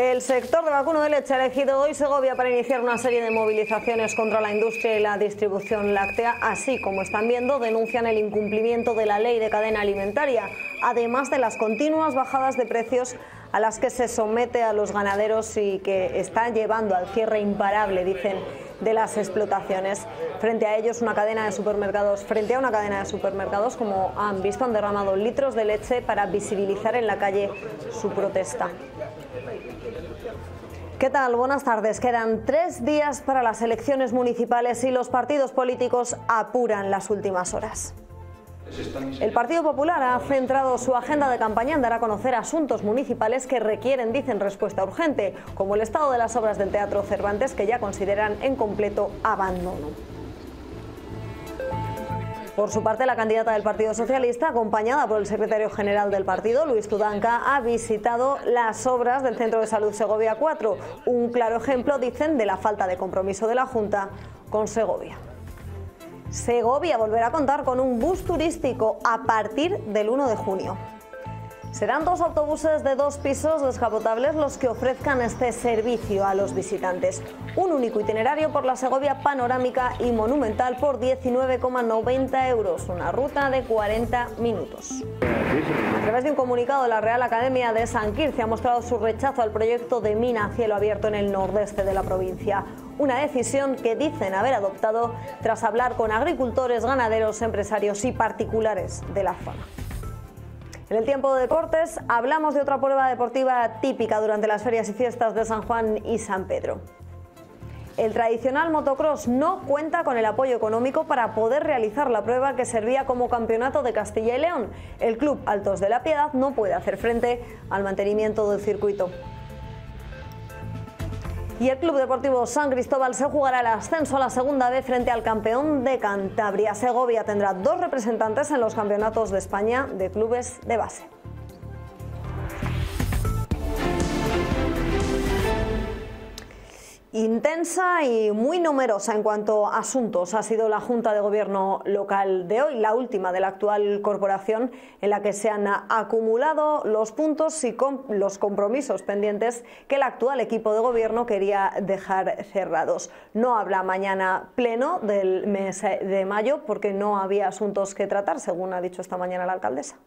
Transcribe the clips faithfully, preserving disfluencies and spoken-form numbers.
El sector de vacuno de leche ha elegido hoy Segovia para iniciar una serie de movilizaciones contra la industria y la distribución láctea. Así como están viendo, denuncian el incumplimiento de la ley de cadena alimentaria, además de las continuas bajadas de precios a las que se somete a los ganaderos y que están llevando al cierre imparable, dicen, de las explotaciones. Frente a ellos, una cadena de supermercados, frente a una cadena de supermercados, como han visto, han derramado litros de leche para visibilizar en la calle su protesta. ¿Qué tal? Buenas tardes. Quedan tres días para las elecciones municipales y los partidos políticos apuran las últimas horas. El Partido Popular ha centrado su agenda de campaña en dar a conocer asuntos municipales que requieren, dicen, respuesta urgente, como el estado de las obras del Teatro Cervantes, que ya consideran en completo abandono. Por su parte, la candidata del Partido Socialista, acompañada por el secretario general del partido, Luis Tudanca, ha visitado las obras del Centro de Salud Segovia cuatro, un claro ejemplo, dicen, de la falta de compromiso de la Junta con Segovia. Segovia volverá a contar con un bus turístico a partir del uno de junio. Serán dos autobuses de dos pisos descapotables los que ofrezcan este servicio a los visitantes. Un único itinerario por la Segovia panorámica y monumental por diecinueve coma noventa euros, una ruta de cuarenta minutos. A través de un comunicado, la Real Academia de San Quirce ha mostrado su rechazo al proyecto de mina a cielo abierto en el nordeste de la provincia. Una decisión que dicen haber adoptado tras hablar con agricultores, ganaderos, empresarios y particulares de la zona. En el tiempo de deportes hablamos de otra prueba deportiva típica durante las ferias y fiestas de San Juan y San Pedro. El tradicional motocross no cuenta con el apoyo económico para poder realizar la prueba que servía como campeonato de Castilla y León. El Club Altos de la Piedad no puede hacer frente al mantenimiento del circuito. Y el Club Deportivo San Cristóbal se jugará el ascenso a la segunda vez frente al campeón de Cantabria. Segovia tendrá dos representantes en los campeonatos de España de clubes de base. Intensa y muy numerosa en cuanto a asuntos ha sido la Junta de Gobierno local de hoy, la última de la actual corporación, en la que se han acumulado los puntos y los compromisos pendientes que el actual equipo de gobierno quería dejar cerrados. No habrá mañana pleno del mes de mayo porque no había asuntos que tratar, según ha dicho esta mañana la alcaldesa.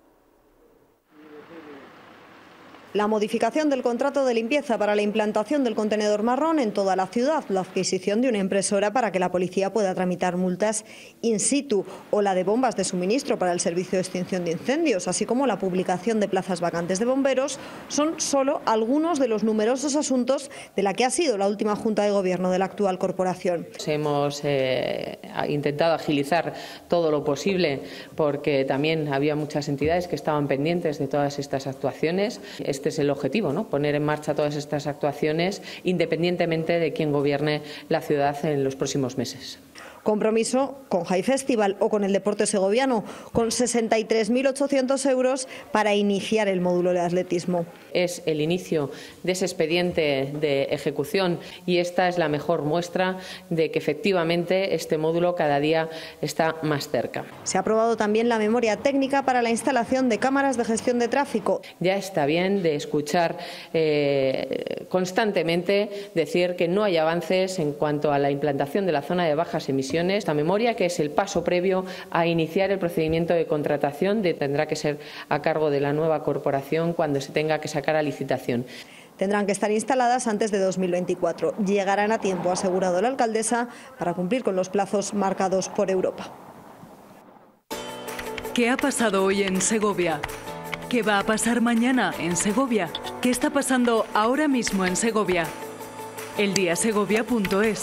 La modificación del contrato de limpieza para la implantación del contenedor marrón en toda la ciudad, la adquisición de una impresora para que la policía pueda tramitar multas in situ o la de bombas de suministro para el servicio de extinción de incendios, así como la publicación de plazas vacantes de bomberos, son solo algunos de los numerosos asuntos de la que ha sido la última Junta de Gobierno de la actual corporación. Hemos eh, intentado agilizar todo lo posible porque también había muchas entidades que estaban pendientes de todas estas actuaciones. Este es el objetivo, ¿no? Poner en marcha todas estas actuaciones independientemente de quién gobierne la ciudad en los próximos meses. Compromiso con High Festival o con el deporte segoviano, con sesenta y tres mil ochocientos euros para iniciar el módulo de atletismo. Es el inicio de ese expediente de ejecución y esta es la mejor muestra de que efectivamente este módulo cada día está más cerca. Se ha aprobado también la memoria técnica para la instalación de cámaras de gestión de tráfico. Ya está bien de escuchar eh, constantemente decir que no hay avances en cuanto a la implantación de la zona de bajas emisiones. Esta memoria, que es el paso previo a iniciar el procedimiento de contratación, de, tendrá que ser a cargo de la nueva corporación cuando se tenga que sacar a licitación. Tendrán que estar instaladas antes de dos mil veinticuatro. Llegarán a tiempo, ha asegurado la alcaldesa, para cumplir con los plazos marcados por Europa. ¿Qué ha pasado hoy en Segovia? ¿Qué va a pasar mañana en Segovia? ¿Qué está pasando ahora mismo en Segovia? eldiasegovia punto es.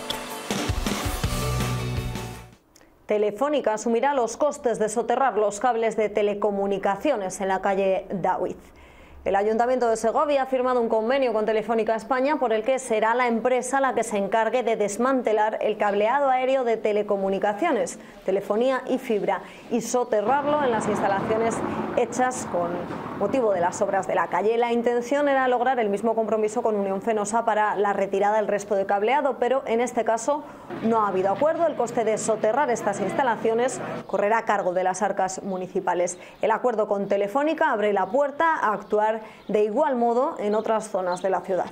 Telefónica asumirá los costes de soterrar los cables de telecomunicaciones en la calle David. El Ayuntamiento de Segovia ha firmado un convenio con Telefónica España por el que será la empresa la que se encargue de desmantelar el cableado aéreo de telecomunicaciones, telefonía y fibra y soterrarlo en las instalaciones hechas con motivo de las obras de la calle. La intención era lograr el mismo compromiso con Unión Fenosa para la retirada del resto de cableado, pero en este caso no ha habido acuerdo. El coste de soterrar estas instalaciones correrá a cargo de las arcas municipales. El acuerdo con Telefónica abre la puerta a actuar operar de igual modo en otras zonas de la ciudad.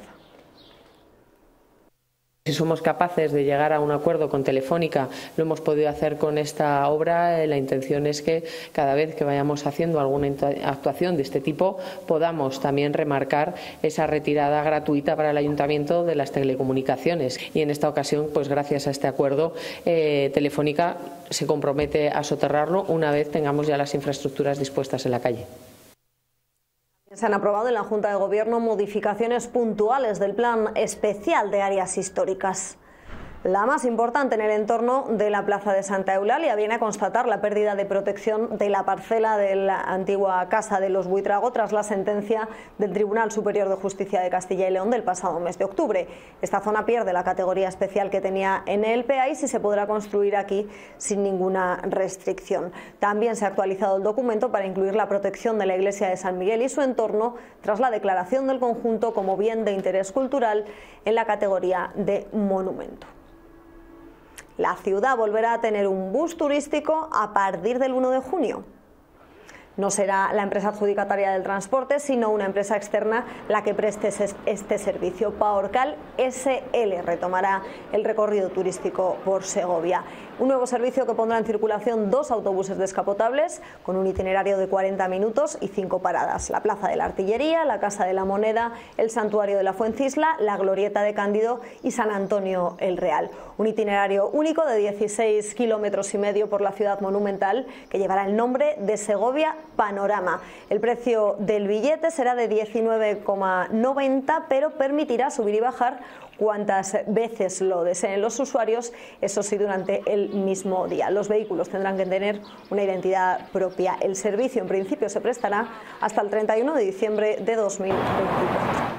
Si somos capaces de llegar a un acuerdo con Telefónica, lo hemos podido hacer con esta obra. La intención es que cada vez que vayamos haciendo alguna actuación de este tipo podamos también remarcar esa retirada gratuita para el Ayuntamiento de las telecomunicaciones. Y en esta ocasión, pues gracias a este acuerdo, eh, Telefónica se compromete a soterrarlo una vez tengamos ya las infraestructuras dispuestas en la calle. Se han aprobado en la Junta de Gobierno modificaciones puntuales del Plan Especial de Áreas Históricas. La más importante en el entorno de la Plaza de Santa Eulalia viene a constatar la pérdida de protección de la parcela de la antigua Casa de los Buitrago tras la sentencia del Tribunal Superior de Justicia de Castilla y León del pasado mes de octubre. Esta zona pierde la categoría especial que tenía en el P A y se podrá construir aquí sin ninguna restricción. También se ha actualizado el documento para incluir la protección de la iglesia de San Miguel y su entorno tras la declaración del conjunto como bien de interés cultural en la categoría de monumento. La ciudad volverá a tener un bus turístico a partir del uno de junio. No será la empresa adjudicataria del transporte, sino una empresa externa la que preste este servicio. Paorcal S L retomará el recorrido turístico por Segovia. Un nuevo servicio que pondrá en circulación dos autobuses descapotables con un itinerario de cuarenta minutos y cinco paradas. La Plaza de la Artillería, la Casa de la Moneda, el Santuario de la Fuencisla, la Glorieta de Cándido y San Antonio el Real. Un itinerario único de dieciséis kilómetros y medio por la ciudad monumental que llevará el nombre de Segovia Panorama. El precio del billete será de diecinueve coma noventa, pero permitirá subir y bajar cuantas veces lo deseen los usuarios, eso sí, durante el mismo día. Los vehículos tendrán que tener una identidad propia. El servicio en principio se prestará hasta el treinta y uno de diciembre de dos mil veinticuatro.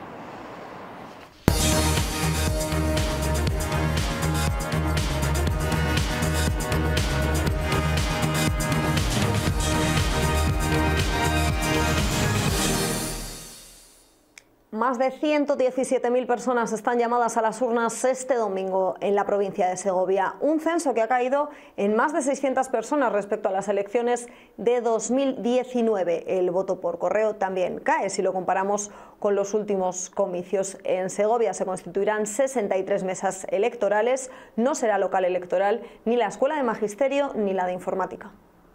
Más de ciento diecisiete mil personas están llamadas a las urnas este domingo en la provincia de Segovia. Un censo que ha caído en más de seiscientas personas respecto a las elecciones de dos mil diecinueve. El voto por correo también cae si lo comparamos con los últimos comicios. En Segovia se constituirán sesenta y tres mesas electorales. No será local electoral ni la Escuela de Magisterio ni la de Informática.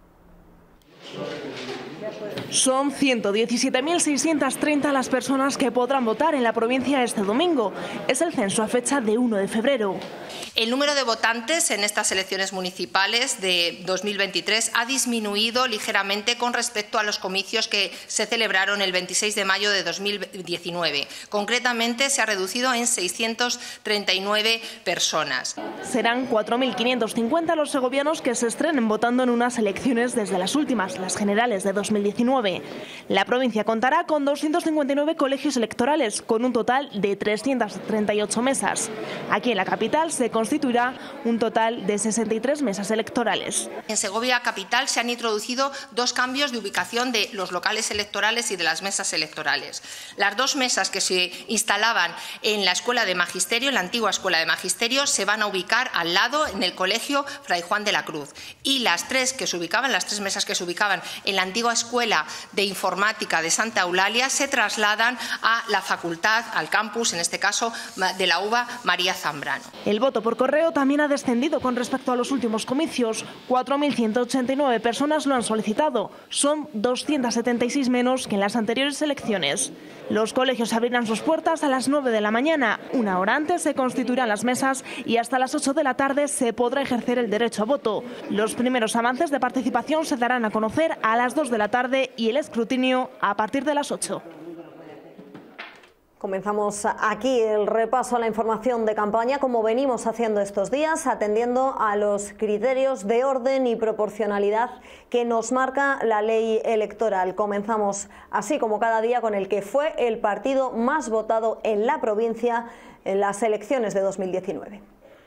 Son ciento diecisiete mil seiscientas treinta las personas que podrán votar en la provincia este domingo. Es el censo a fecha de uno de febrero. El número de votantes en estas elecciones municipales de dos mil veintitrés ha disminuido ligeramente con respecto a los comicios que se celebraron el veintiséis de mayo de dos mil diecinueve. Concretamente, se ha reducido en seiscientas treinta y nueve personas. Serán cuatro mil quinientos cincuenta los segovianos que se estrenen votando en unas elecciones desde las últimas, las generales de dos mil diecinueve. La provincia contará con doscientos cincuenta y nueve colegios electorales, con un total de trescientas treinta y ocho mesas. Aquí en la capital se constituirá un total de sesenta y tres mesas electorales. En Segovia capital se han introducido dos cambios de ubicación de los locales electorales y de las mesas electorales. Las dos mesas que se instalaban en la Escuela de Magisterio, en la antigua Escuela de Magisterio, se van a ubicar al lado en el Colegio Fray Juan de la Cruz. Y las tres que se ubicaban, las tres mesas que se ubicaban en la antigua Escuela de Informática de Santa Eulalia, se trasladan a la facultad, al campus, en este caso de la U B A María Zambrano. El voto por correo también ha descendido con respecto a los últimos comicios. cuatro mil ciento ochenta y nueve personas lo han solicitado. Son doscientas setenta y seis menos que en las anteriores elecciones. Los colegios abrirán sus puertas a las nueve de la mañana. Una hora antes se constituirán las mesas y hasta las ocho de la tarde se podrá ejercer el derecho a voto. Los primeros avances de participación se darán a conocer a las dos de la tarde y el escrutinio a partir de las ocho. Comenzamos aquí el repaso a la información de campaña, como venimos haciendo estos días, atendiendo a los criterios de orden y proporcionalidad que nos marca la ley electoral. Comenzamos así como cada día con el que fue el partido más votado en la provincia en las elecciones de dos mil diecinueve.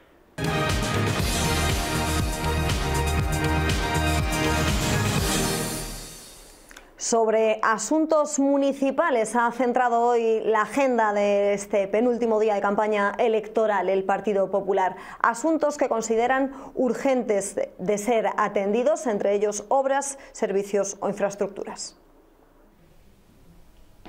Sobre asuntos municipales ha centrado hoy la agenda de este penúltimo día de campaña electoral el Partido Popular. Asuntos que consideran urgentes de ser atendidos, entre ellos obras, servicios o infraestructuras.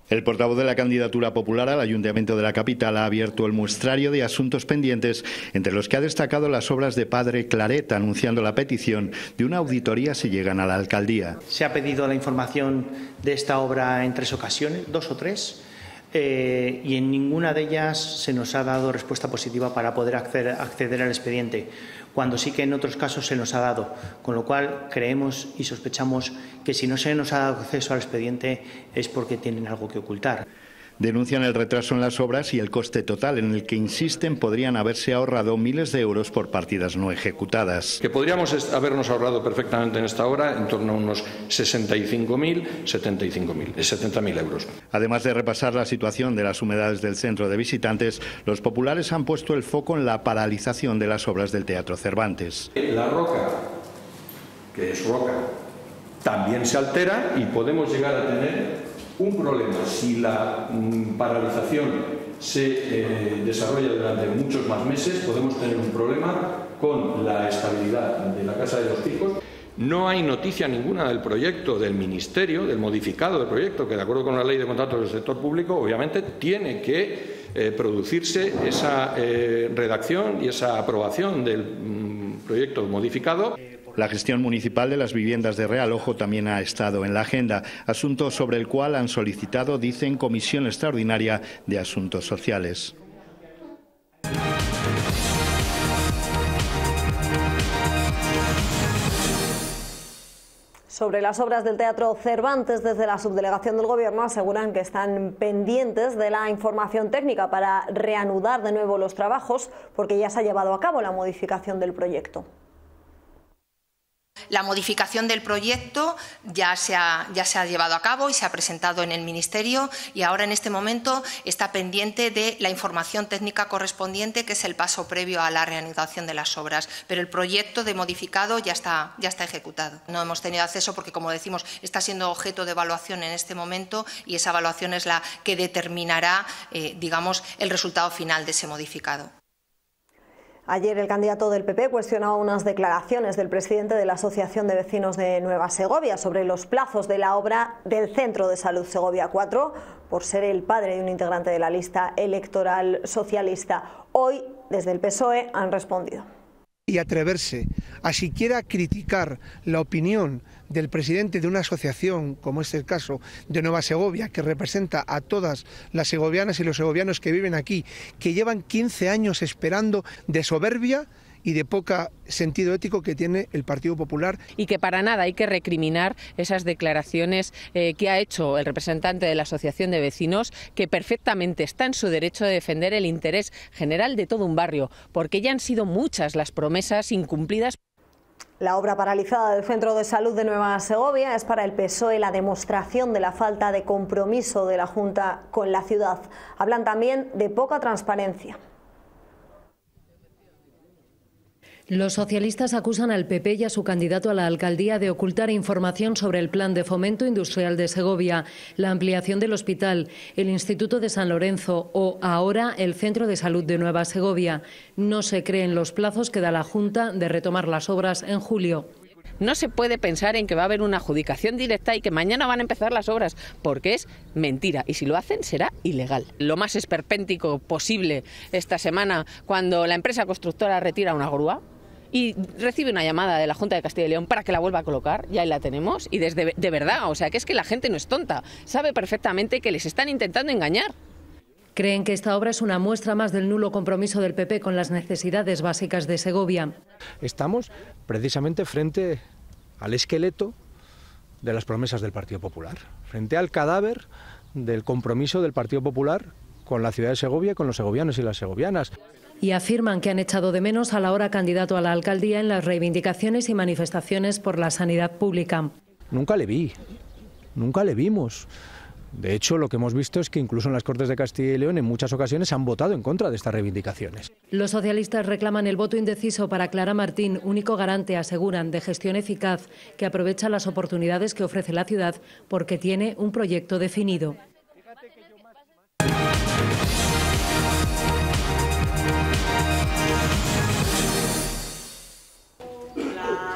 El portavoz de la candidatura popular al Ayuntamiento de la capital ha abierto el muestrario de asuntos pendientes, entre los que ha destacado las obras de Padre Claret, anunciando la petición de una auditoría si llegan a la alcaldía. Se ha pedido la información de esta obra en tres ocasiones, dos o tres, eh, y en ninguna de ellas se nos ha dado respuesta positiva para poder acceder, acceder al expediente, cuando sí que en otros casos se nos ha dado, con lo cual creemos y sospechamos que si no se nos ha dado acceso al expediente es porque tienen algo que ocultar. Denuncian el retraso en las obras y el coste total, en el que insisten podrían haberse ahorrado miles de euros por partidas no ejecutadas. Que podríamos habernos ahorrado perfectamente en esta obra en torno a unos sesenta y cinco mil, setenta y cinco mil, setenta mil euros. Además de repasar la situación de las humedades del centro de visitantes, los populares han puesto el foco en la paralización de las obras del Teatro Cervantes. La roca, que es roca, también se altera y podemos llegar a tener un problema. Si la mm, paralización se eh, desarrolla durante muchos más meses, podemos tener un problema con la estabilidad de la Casa de los Picos. No hay noticia ninguna del proyecto del Ministerio, del modificado del proyecto, que de acuerdo con la Ley de Contratos del Sector Público, obviamente tiene que eh, producirse esa eh, redacción y esa aprobación del mm, proyecto modificado. La gestión municipal de las viviendas de Realojo también ha estado en la agenda, asunto sobre el cual han solicitado, dicen, comisión extraordinaria de asuntos sociales. Sobre las obras del Teatro Cervantes, desde la subdelegación del Gobierno aseguran que están pendientes de la información técnica para reanudar de nuevo los trabajos, porque ya se ha llevado a cabo la modificación del proyecto. La modificación del proyecto ya se, ha, ya se ha llevado a cabo y se ha presentado en el Ministerio, y ahora en este momento está pendiente de la información técnica correspondiente, que es el paso previo a la reanudación de las obras. Pero el proyecto de modificado ya está, ya está ejecutado. No hemos tenido acceso porque, como decimos, está siendo objeto de evaluación en este momento, y esa evaluación es la que determinará, eh, digamos, el resultado final de ese modificado. Ayer el candidato del P P cuestionaba unas declaraciones del presidente de la Asociación de Vecinos de Nueva Segovia sobre los plazos de la obra del Centro de Salud Segovia cuatro, por ser el padre de un integrante de la lista electoral socialista. Hoy, desde el P S O E, han respondido. Y atreverse a siquiera criticar la opinión del presidente de una asociación, como es el caso de Nueva Segovia, que representa a todas las segovianas y los segovianos que viven aquí, que llevan quince años esperando, de soberbia y de poca sentido ético que tiene el Partido Popular. Y que para nada hay que recriminar esas declaraciones eh, que ha hecho el representante de la Asociación de Vecinos, que perfectamente está en su derecho de defender el interés general de todo un barrio, porque ya han sido muchas las promesas incumplidas. La obra paralizada del Centro de Salud de Nueva Segovia es para el P S O E la demostración de la falta de compromiso de la Junta con la ciudad. Hablan también de poca transparencia. Los socialistas acusan al P P y a su candidato a la alcaldía de ocultar información sobre el plan de fomento industrial de Segovia, la ampliación del hospital, el Instituto de San Lorenzo o, ahora, el Centro de Salud de Nueva Segovia. No se creen los plazos que da la Junta de retomar las obras en julio. No se puede pensar en que va a haber una adjudicación directa y que mañana van a empezar las obras, porque es mentira, y si lo hacen será ilegal. Lo más esperpéntico posible esta semana, cuando la empresa constructora retira una grúa y recibe una llamada de la Junta de Castilla y León para que la vuelva a colocar, ya ahí la tenemos, y desde de verdad, o sea, que es que la gente no es tonta, sabe perfectamente que les están intentando engañar. Creen que esta obra es una muestra más del nulo compromiso del P P con las necesidades básicas de Segovia. Estamos precisamente frente al esqueleto de las promesas del Partido Popular, frente al cadáver del compromiso del Partido Popular con la ciudad de Segovia, con los segovianos y las segovianas. Y afirman que han echado de menos al ahora candidato a la alcaldía en las reivindicaciones y manifestaciones por la sanidad pública. Nunca le vi, nunca le vimos. De hecho, lo que hemos visto es que incluso en las Cortes de Castilla y León en muchas ocasiones han votado en contra de estas reivindicaciones. Los socialistas reclaman el voto indeciso para Clara Martín, único garante, aseguran, de gestión eficaz, que aprovecha las oportunidades que ofrece la ciudad porque tiene un proyecto definido.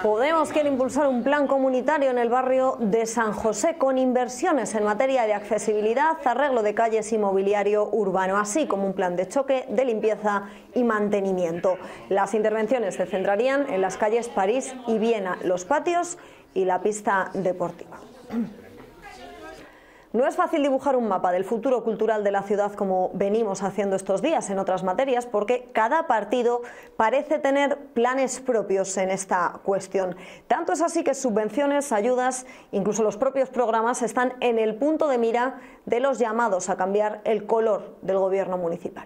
Podemos quiere impulsar un plan comunitario en el barrio de San José con inversiones en materia de accesibilidad, arreglo de calles y mobiliario urbano, así como un plan de choque, de limpieza y mantenimiento. Las intervenciones se centrarían en las calles París y Viena, los patios y la pista deportiva. No es fácil dibujar un mapa del futuro cultural de la ciudad como venimos haciendo estos días en otras materias, porque cada partido parece tener planes propios en esta cuestión. Tanto es así que subvenciones, ayudas, incluso los propios programas están en el punto de mira de los llamados a cambiar el color del gobierno municipal.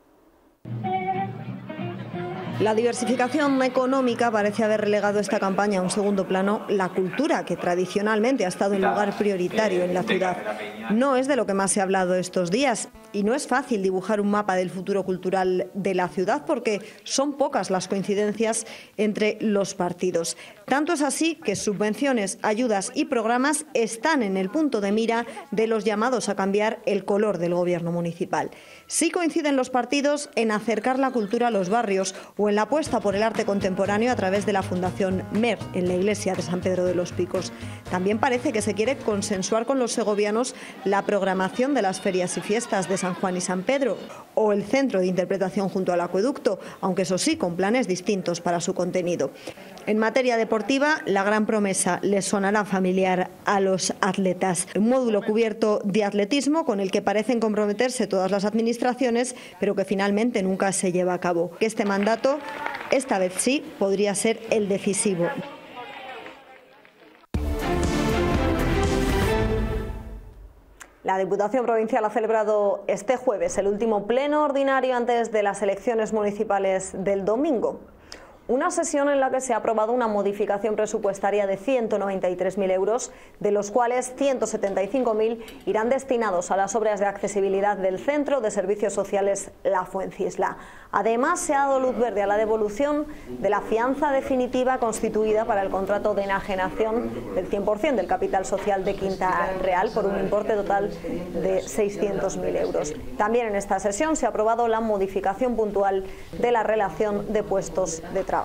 La diversificación económica parece haber relegado esta campaña a un segundo plano la cultura, que tradicionalmente ha estado en lugar prioritario en la ciudad. No es de lo que más se ha hablado estos días y no es fácil dibujar un mapa del futuro cultural de la ciudad porque son pocas las coincidencias entre los partidos. Tanto es así que subvenciones, ayudas y programas están en el punto de mira de los llamados a cambiar el color del gobierno municipal. Sí coinciden los partidos en acercar la cultura a los barrios o en la apuesta por el arte contemporáneo a través de la Fundación MER en la iglesia de San Pedro de los Picos. También parece que se quiere consensuar con los segovianos la programación de las ferias y fiestas de San Juan y San Pedro o el centro de interpretación junto al acueducto, aunque eso sí, con planes distintos para su contenido. En materia deportiva, la gran promesa les sonará familiar a los atletas. Un módulo cubierto de atletismo con el que parecen comprometerse todas las administraciones, pero que finalmente nunca se lleva a cabo. Este mandato, esta vez sí, podría ser el decisivo. La Diputación Provincial ha celebrado este jueves el último pleno ordinario antes de las elecciones municipales del domingo. Una sesión en la que se ha aprobado una modificación presupuestaria de ciento noventa y tres mil euros, de los cuales ciento setenta y cinco mil irán destinados a las obras de accesibilidad del Centro de Servicios Sociales La Fuencisla. Además, se ha dado luz verde a la devolución de la fianza definitiva constituida para el contrato de enajenación del cien por cien del capital social de Quinta Real por un importe total de seiscientos mil euros. También en esta sesión se ha aprobado la modificación puntual de la relación de puestos de trabajo.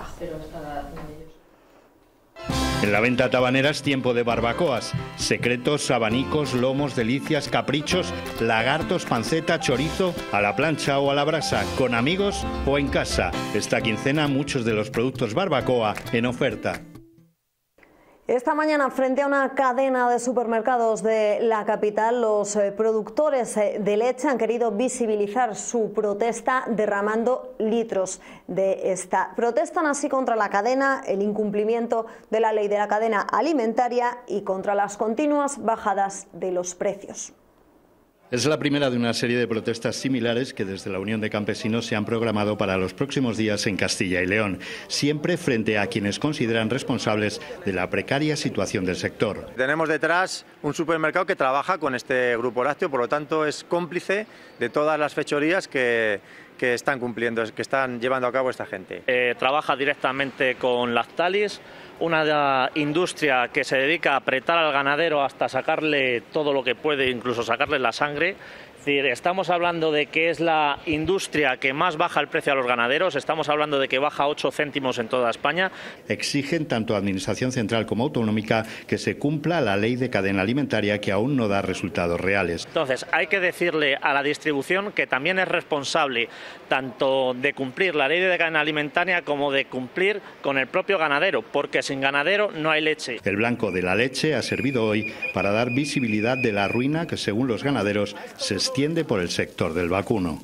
En la venta tabanera es tiempo de barbacoas. Secretos, abanicos, lomos, delicias, caprichos, lagartos, panceta, chorizo, a la plancha o a la brasa, con amigos o en casa. Esta quincena muchos de los productos barbacoa en oferta. Esta mañana, frente a una cadena de supermercados de la capital, los eh, productores eh, de leche han querido visibilizar su protesta derramando litros de esta. Protestan así contra la cadena, el incumplimiento de la ley de la cadena alimentaria y contra las continuas bajadas de los precios. Es la primera de una serie de protestas similares que desde la Unión de Campesinos se han programado para los próximos días en Castilla y León, siempre frente a quienes consideran responsables de la precaria situación del sector. Tenemos detrás un supermercado que trabaja con este grupo lácteo, por lo tanto es cómplice de todas las fechorías que, que están cumpliendo, que están llevando a cabo esta gente. Eh, trabaja directamente con Lactalis, una industria que se dedica a apretar al ganadero hasta sacarle todo lo que puede, incluso sacarle la sangre. Es decir, estamos hablando de que es la industria que más baja el precio a los ganaderos, estamos hablando de que baja ocho céntimos en toda España. Exigen tanto Administración Central como Autonómica que se cumpla la ley de cadena alimentaria, que aún no da resultados reales. Entonces hay que decirle a la distribución que también es responsable tanto de cumplir la ley de cadena alimentaria como de cumplir con el propio ganadero, porque sin ganadero no hay leche. El blanco de la leche ha servido hoy para dar visibilidad de la ruina que, según los ganaderos, se extiende por el sector del vacuno.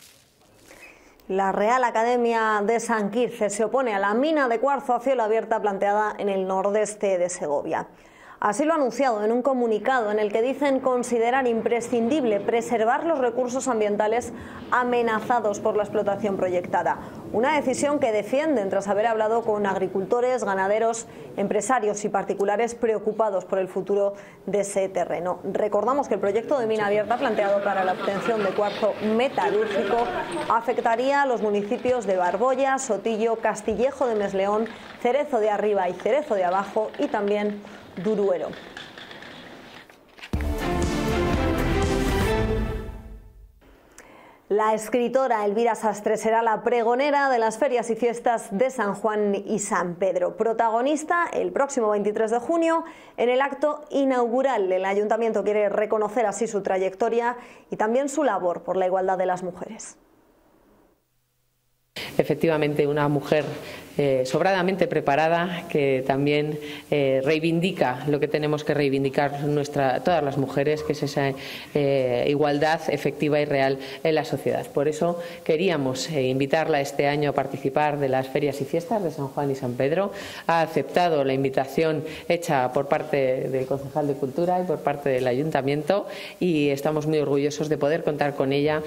La Real Academia de San Quirce se opone a la mina de cuarzo a cielo abierta planteada en el nordeste de Segovia. Así lo ha anunciado en un comunicado en el que dicen considerar imprescindible preservar los recursos ambientales amenazados por la explotación proyectada. Una decisión que defienden tras haber hablado con agricultores, ganaderos, empresarios y particulares preocupados por el futuro de ese terreno. Recordamos que el proyecto de mina abierta planteado para la obtención de cuarzo metalúrgico afectaría a los municipios de Barboya, Sotillo, Castillejo de Mesleón, Cerezo de Arriba y Cerezo de Abajo y también Duruero. La escritora Elvira Sastre será la pregonera de las ferias y fiestas de San Juan y San Pedro. Protagonista el próximo veintitrés de junio en el acto inaugural. El Ayuntamiento quiere reconocer así su trayectoria y también su labor por la igualdad de las mujeres. Efectivamente, una mujer eh, sobradamente preparada que también eh, reivindica lo que tenemos que reivindicar nuestra, todas las mujeres, que es esa eh, igualdad efectiva y real en la sociedad. Por eso queríamos eh, invitarla este año a participar de las ferias y fiestas de San Juan y San Pedro. Ha aceptado la invitación hecha por parte del concejal de Cultura y por parte del Ayuntamiento y estamos muy orgullosos de poder contar con ella.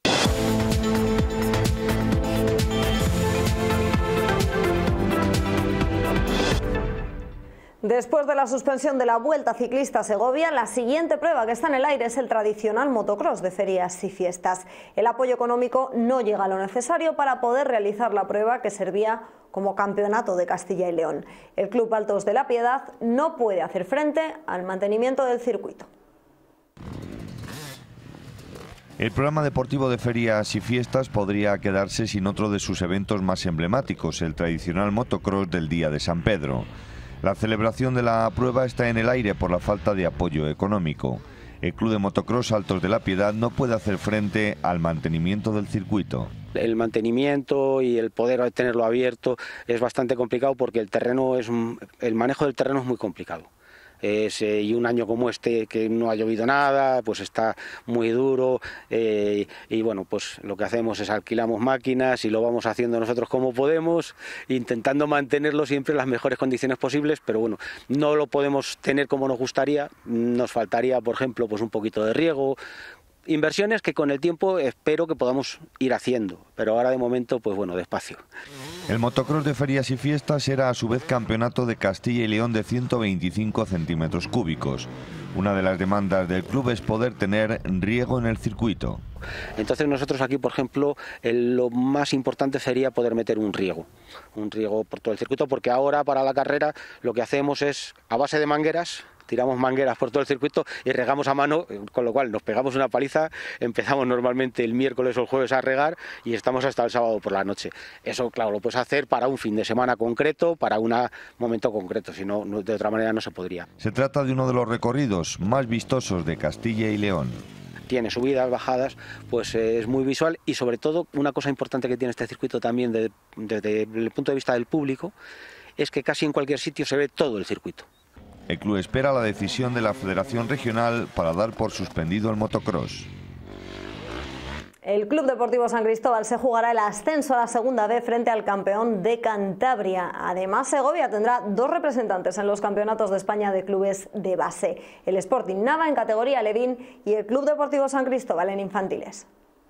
Después de la suspensión de la Vuelta Ciclista a Segovia, la siguiente prueba que está en el aire es el tradicional motocross de ferias y fiestas. El apoyo económico no llega a lo necesario para poder realizar la prueba que servía como campeonato de Castilla y León. El Club Altos de la Piedad no puede hacer frente al mantenimiento del circuito. El programa deportivo de ferias y fiestas podría quedarse sin otro de sus eventos más emblemáticos, el tradicional motocross del Día de San Pedro. La celebración de la prueba está en el aire por la falta de apoyo económico. El Club de Motocross Altos de la Piedad no puede hacer frente al mantenimiento del circuito. El mantenimiento y el poder tenerlo abierto es bastante complicado porque el terreno es el manejo del terreno es muy complicado. Es, eh, y un año como este que no ha llovido nada, pues está muy duro eh, y bueno, pues lo que hacemos es alquilamos máquinas y lo vamos haciendo nosotros como podemos, intentando mantenerlo siempre en las mejores condiciones posibles, pero bueno, no lo podemos tener como nos gustaría, nos faltaría, por ejemplo, pues un poquito de riego, inversiones que con el tiempo espero que podamos ir haciendo, pero ahora de momento, pues bueno, despacio. El motocross de ferias y fiestas era a su vez campeonato de Castilla y León de ciento veinticinco centímetros cúbicos. Una de las demandas del club es poder tener riego en el circuito. Entonces nosotros aquí, por ejemplo, el, lo más importante sería poder meter un riego, un riego por todo el circuito, porque ahora para la carrera lo que hacemos es a base de mangueras, tiramos mangueras por todo el circuito y regamos a mano, con lo cual nos pegamos una paliza, empezamos normalmente el miércoles o el jueves a regar y estamos hasta el sábado por la noche. Eso, claro, lo puedes hacer para un fin de semana concreto, para un momento concreto, si no, de otra manera no se podría. Se trata de uno de los recorridos más vistosos de Castilla y León. Tiene subidas, bajadas, pues eh, es muy visual y sobre todo una cosa importante que tiene este circuito también desde, desde el punto de vista del público es que casi en cualquier sitio se ve todo el circuito. El club espera la decisión de la Federación Regional para dar por suspendido el motocross. El Club Deportivo San Cristóbal se jugará el ascenso a la segunda B frente al campeón de Cantabria. Además, Segovia tendrá dos representantes en los campeonatos de España de clubes de base. El Sporting Nava en categoría Alevín y el Club Deportivo San Cristóbal en infantiles.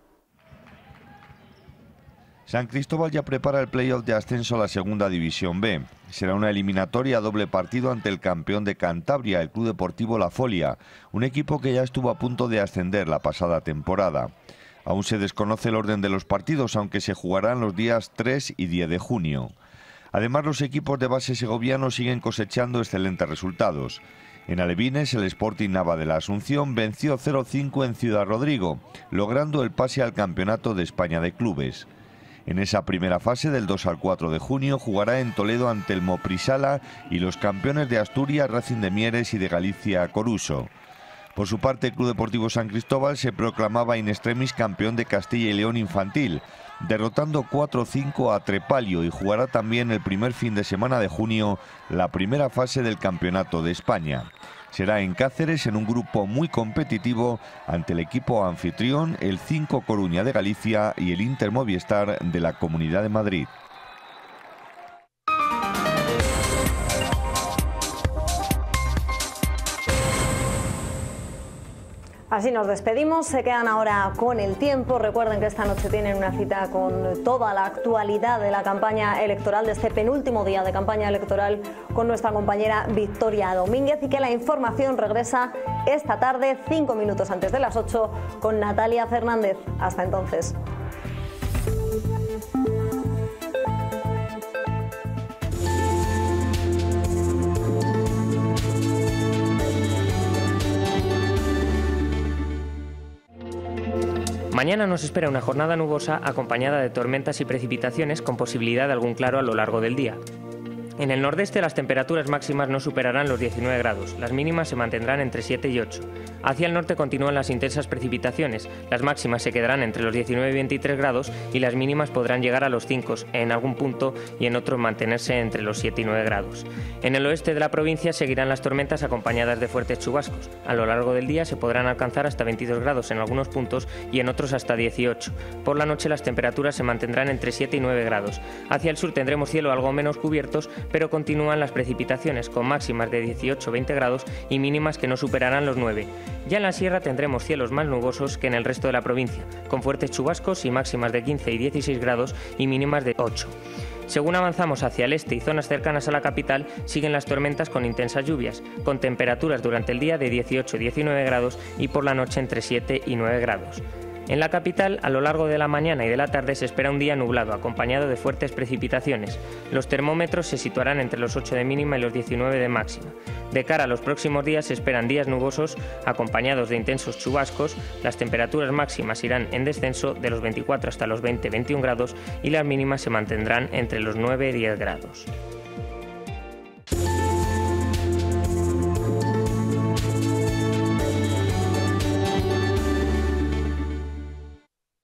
San Cristóbal ya prepara el playoff de ascenso a la segunda división B. Será una eliminatoria a doble partido ante el campeón de Cantabria, el Club Deportivo La Folia, un equipo que ya estuvo a punto de ascender la pasada temporada. Aún se desconoce el orden de los partidos, aunque se jugarán los días tres y diez de junio. Además, los equipos de base segovianos siguen cosechando excelentes resultados. En Alevines, el Sporting Nava de la Asunción venció cero cinco en Ciudad Rodrigo, logrando el pase al Campeonato de España de Clubes. En esa primera fase, del dos al cuatro de junio, jugará en Toledo ante el Moprisala y los campeones de Asturias, Racing de Mieres y de Galicia, Coruso. Por su parte, el Club Deportivo San Cristóbal se proclamaba in extremis campeón de Castilla y León infantil, derrotando cuatro cinco a Trepalio, y jugará también el primer fin de semana de junio la primera fase del Campeonato de España. Será en Cáceres, en un grupo muy competitivo ante el equipo anfitrión, el cinco Coruña de Galicia y el Inter Movistar de la Comunidad de Madrid. Así nos despedimos, se quedan ahora con el tiempo. Recuerden que esta noche tienen una cita con toda la actualidad de la campaña electoral, de este penúltimo día de campaña electoral, con nuestra compañera Victoria Domínguez, y que la información regresa esta tarde, cinco minutos antes de las ocho, con Natalia Fernández. Hasta entonces. Mañana nos espera una jornada nubosa acompañada de tormentas y precipitaciones con posibilidad de algún claro a lo largo del día. En el nordeste las temperaturas máximas no superarán los diecinueve grados, las mínimas se mantendrán entre siete y ocho. Hacia el norte continúan las intensas precipitaciones, las máximas se quedarán entre los diecinueve y veintitrés grados y las mínimas podrán llegar a los cinco en algún punto y en otros mantenerse entre los siete y nueve grados. En el oeste de la provincia seguirán las tormentas acompañadas de fuertes chubascos. A lo largo del día se podrán alcanzar hasta veintidós grados en algunos puntos y en otros hasta dieciocho. Por la noche las temperaturas se mantendrán entre siete y nueve grados. Hacia el sur tendremos cielo algo menos cubiertos, pero continúan las precipitaciones con máximas de dieciocho a veinte grados y mínimas que no superarán los nueve. Ya en la sierra tendremos cielos más nubosos que en el resto de la provincia, con fuertes chubascos y máximas de quince y dieciséis grados y mínimas de ocho. Según avanzamos hacia el este y zonas cercanas a la capital, siguen las tormentas con intensas lluvias, con temperaturas durante el día de dieciocho a diecinueve grados y por la noche entre siete y nueve grados. En la capital, a lo largo de la mañana y de la tarde se espera un día nublado, acompañado de fuertes precipitaciones. Los termómetros se situarán entre los ocho de mínima y los diecinueve de máxima. De cara a los próximos días se esperan días nubosos, acompañados de intensos chubascos. Las temperaturas máximas irán en descenso de los veinticuatro hasta los veinte a veintiún grados y las mínimas se mantendrán entre los nueve y diez grados.